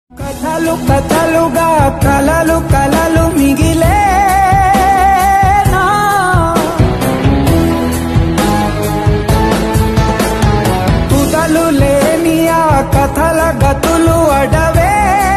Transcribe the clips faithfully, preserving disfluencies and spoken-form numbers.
కథలు కథలుగా కలలు కలలు మిగిలే తుదలు లేని ఆ కథల గతులు అడవే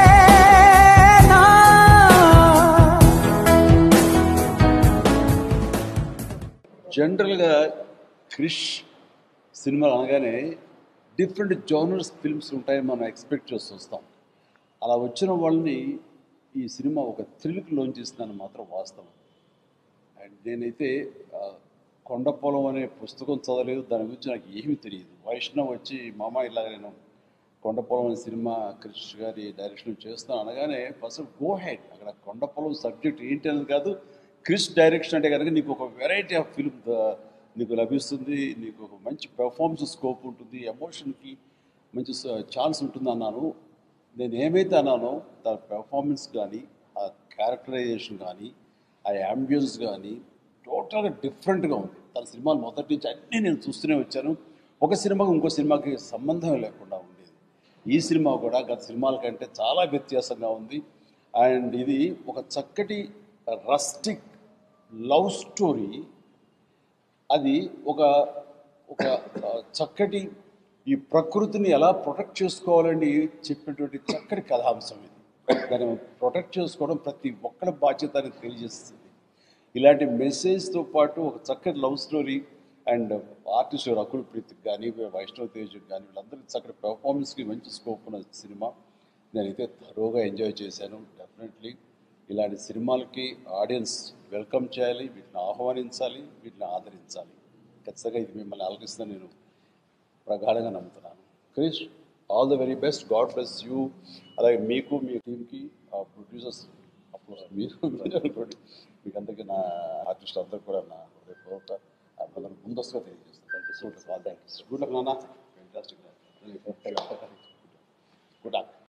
జనరల్గా క్రిష్ సినిమాలు అనగానే డిఫరెంట్ జోనర్స్ ఫిల్మ్స్ ఉంటాయని మనం ఎక్స్పెక్ట్ చేస్తూ వస్తాం. అలా వచ్చిన వాళ్ళని ఈ సినిమా ఒక థ్రిల్కి లోన్ చేస్తుందని మాత్రం వాస్తవం. అండ్ నేనైతే కొండపొలం అనే పుస్తకం చదవలేదు, దాని గురించి నాకు ఏమీ తెలియదు. వైష్ణవ్ వచ్చి మామ ఇలాగ నేను కొండపొలం అనే సినిమా క్రిష్ గారి డైరెక్షన్ చేస్తాను అనగానే ఫస్ట్ గో హెడ్, అక్కడ కొండపొలం సబ్జెక్ట్ ఏంటి అనేది కాదు, క్రిష్ డైరెక్షన్ అంటే కనుక నీకు ఒక వెరైటీ ఆఫ్ ఫిల్మ్ నీకు లభిస్తుంది, నీకు ఒక మంచి పెర్ఫార్మెన్స్ స్కోప్ ఉంటుంది, ఎమోషన్కి మంచి ఛాన్స్ ఉంటుంది అన్నాను. నేను ఏమైతే అన్నానో దాని పెర్ఫార్మెన్స్ కానీ, ఆ క్యారెక్టరైజేషన్ కానీ, ఆ యాంబియన్స్ కానీ టోటల్గా డిఫరెంట్గా ఉంది. తన సినిమాలు మొదటి నుంచి అన్నీ నేను చూస్తూనే వచ్చాను. ఒక సినిమాకి ఇంకో సినిమాకి సంబంధం లేకుండా ఉండేది. ఈ సినిమా కూడా గత సినిమాల కంటే చాలా వ్యత్యాసంగా ఉంది. అండ్ ఇది ఒక చక్కటి రస్టిక్ లవ్ స్టోరీ. అది ఒక ఒక చక్కటి ఈ ప్రకృతిని ఎలా ప్రొటెక్ట్ చేసుకోవాలని చెప్పినటువంటి చక్కటి కథాంశం ఇది. దాన్ని ప్రొటెక్ట్ చేసుకోవడం ప్రతి ఒక్కరి బాధ్యత అని తెలియజేస్తుంది. ఇలాంటి మెసేజ్తో పాటు ఒక చక్కటి love story and artist Rakul ప్రీత్కి కానీ, వైష్ణవ్ తేజ్కి కానీ, వీళ్ళందరికీ చక్కటి పెర్ఫార్మెన్స్కి మంచి స్కోప్ ఉన్న సినిమా. నేనైతే థరోగా ఎంజాయ్ చేశాను. డెఫినెట్లీ ఇలాంటి సినిమాలకి ఆడియన్స్ వెల్కమ్ చేయాలి, వీటిని ఆహ్వానించాలి, వీటిని ఆదరించాలి. ఖచ్చితంగా ఇది మిమ్మల్ని ఆలోచిస్తాను నేను ప్రగాఢంగా నమ్ముతున్నాను. Krish, all the very best, god bless you. అలాగే మీకు, మీ టీంకి, ప్రొడ్యూసర్స్, అఫ్కోర్స్ మీరు అనుకోండి, మీకు అందరికీ నా ఆర్టిస్ట్ అందరూ కూడా నా హృదయపూర్వక అభినందనలు ముందస్తుగా తెలియజేస్తాను. Thank you so much. Thank you. Good luck నాన్న. ఫ్యాంటాస్టిక్. Good luck.